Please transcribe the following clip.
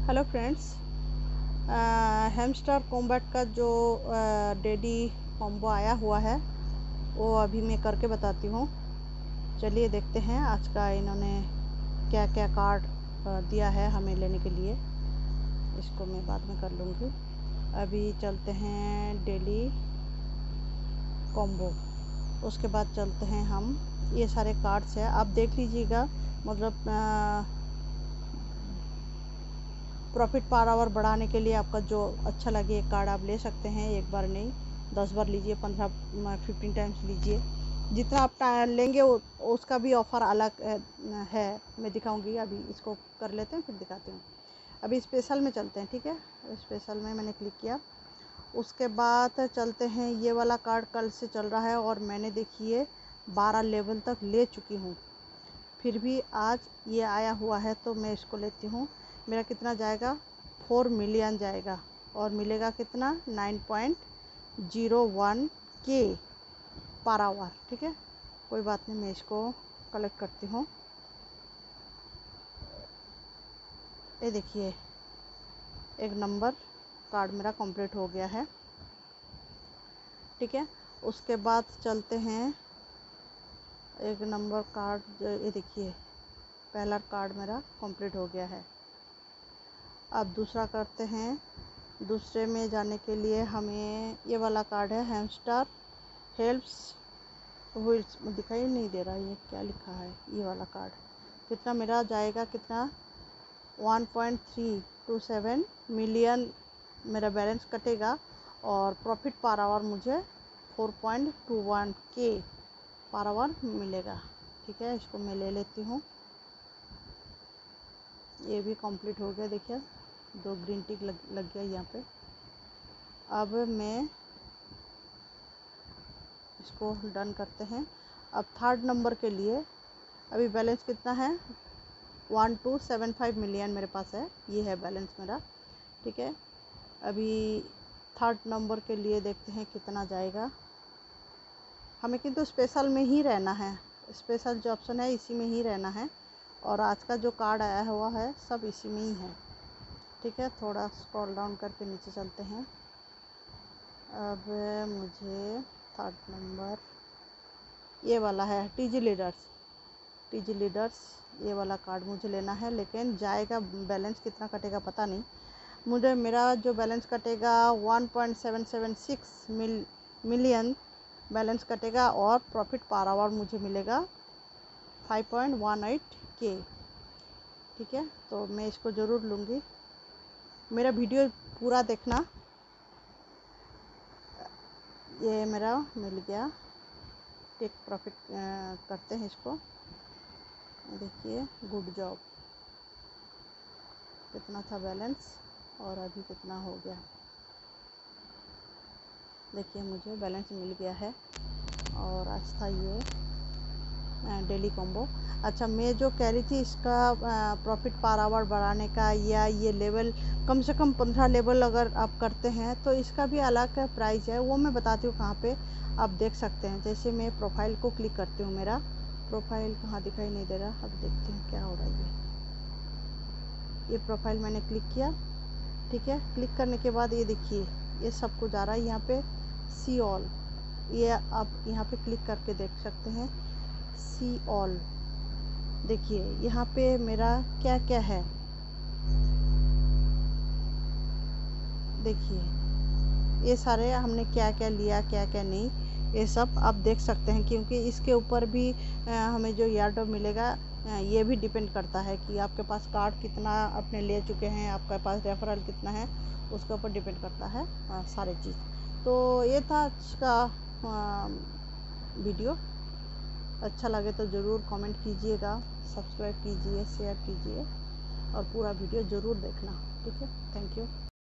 Hello friends, hamster combat का जो daddy combo आया हुआ है वो अभी मैं करके बताती हूँ। चलिए देखते हैं आज का इन्होंने क्या क्या कार्ड दिया है हमें लेने के लिए। इसको मैं बाद में कर लूँगी। अभी चलते हैं डेली कॉम्बो, उसके बाद चलते हैं हम। ये सारे कार्ड्स हैं, आप देख लीजिएगा। मतलब प्रॉफिट पर आवर बढ़ाने के लिए आपका जो अच्छा लगे एक कार्ड आप ले सकते हैं। एक बार नहीं, 10 बार लीजिए, 15 टाइम्स लीजिए। जितना आप लेंगे उसका भी ऑफ़र अलग है। मैं दिखाऊंगी। अभी इसको कर लेते हैं, फिर दिखाती हूँ। अभी स्पेशल में चलते हैं, ठीक है। स्पेशल में मैंने क्लिक किया। उसके बाद चलते हैं, ये वाला कार्ड कल से चल रहा है और मैंने देखिए 12 लेवल तक ले चुकी हूँ, फिर भी आज ये आया हुआ है तो मैं इसको लेती हूँ। मेरा कितना जाएगा? 4 मिलियन जाएगा और मिलेगा कितना? 9.01 के पर आवर, ठीक है। कोई बात नहीं, मैं इसको कलेक्ट करती हूँ। ये देखिए, एक नंबर कार्ड मेरा कंप्लीट हो गया है, ठीक है। उसके बाद चलते हैं, एक नंबर कार्ड, ये देखिए पहला कार्ड मेरा कंप्लीट हो गया है। अब दूसरा करते हैं। दूसरे में जाने के लिए हमें ये वाला कार्ड है, हैमस्टर हेल्प्स व्हील्स। दिखाई नहीं दे रहा ये क्या लिखा है। ये वाला कार्ड कितना मेरा जाएगा? कितना? 1.327 मिलियन मेरा बैलेंस कटेगा और प्रॉफिट पर आवर मुझे 4.21 के पर आवर मिलेगा, ठीक है। इसको मैं ले लेती हूँ। ये भी कंप्लीट हो गया, देखिए 2 ग्रीन टिक लग गया यहाँ पे। अब मैं इसको डन करते हैं। अब थर्ड नंबर के लिए अभी बैलेंस कितना है? 1275 मिलियन मेरे पास है। ये है बैलेंस मेरा, ठीक है। अभी थर्ड नंबर के लिए देखते हैं कितना जाएगा। हमें किंतु स्पेशल में ही रहना है। स्पेशल जो ऑप्शन है इसी में ही रहना है और आज का जो कार्ड आया हुआ है सब इसी में ही है, ठीक है। थोड़ा स्क्रॉल डाउन करके नीचे चलते हैं। अब मुझे थर्ड नंबर ये वाला है, टीजी लीडर्स। टीजी लीडर्स ये वाला कार्ड मुझे लेना है, लेकिन जाएगा बैलेंस कितना कटेगा पता नहीं मुझे। मेरा जो बैलेंस कटेगा 1.776 मिलियन बैलेंस कटेगा और प्रॉफिट पर आवर मुझे मिलेगा 5.18 के, ठीक है। तो मैं इसको ज़रूर लूँगी। मेरा वीडियो पूरा देखना। ये मेरा मिल गया। टेक प्रॉफिट करते हैं इसको। देखिए, गुड जॉब। कितना था बैलेंस और अभी कितना हो गया? देखिए मुझे बैलेंस मिल गया है और आज था ये डेली कॉम्बो। अच्छा, मैं जो कह रही थी इसका प्रॉफिट पर आवर बढ़ाने का, या ये लेवल कम से कम 15 लेवल अगर आप करते हैं तो इसका भी अलग प्राइस है। वो मैं बताती हूँ कहाँ पे आप देख सकते हैं। जैसे मैं प्रोफाइल को क्लिक करती हूँ। मेरा प्रोफाइल कहाँ दिखाई नहीं दे रहा। अब देखते हैं क्या हो रहा है। ये प्रोफाइल मैंने क्लिक किया, ठीक है। क्लिक करने के बाद ये देखिए ये सब कुछ आ रहा है यहाँ पे। सी ऑल, ये आप यहाँ पे क्लिक करके देख सकते हैं। सी ऑल, देखिए यहाँ पे मेरा क्या क्या है। देखिए ये सारे हमने क्या क्या लिया, क्या क्या नहीं, ये सब आप देख सकते हैं। क्योंकि इसके ऊपर भी हमें जो यार्डो मिलेगा ये भी डिपेंड करता है कि आपके पास कार्ड कितना अपने ले चुके हैं, आपके पास रेफरल कितना है, उसके ऊपर डिपेंड करता है सारी चीज़। तो ये था आज का वीडियो। अच्छा लगे तो ज़रूर कमेंट कीजिएगा, सब्सक्राइब कीजिए, शेयर कीजिए और पूरा वीडियो ज़रूर देखना, ठीक है। Thank you.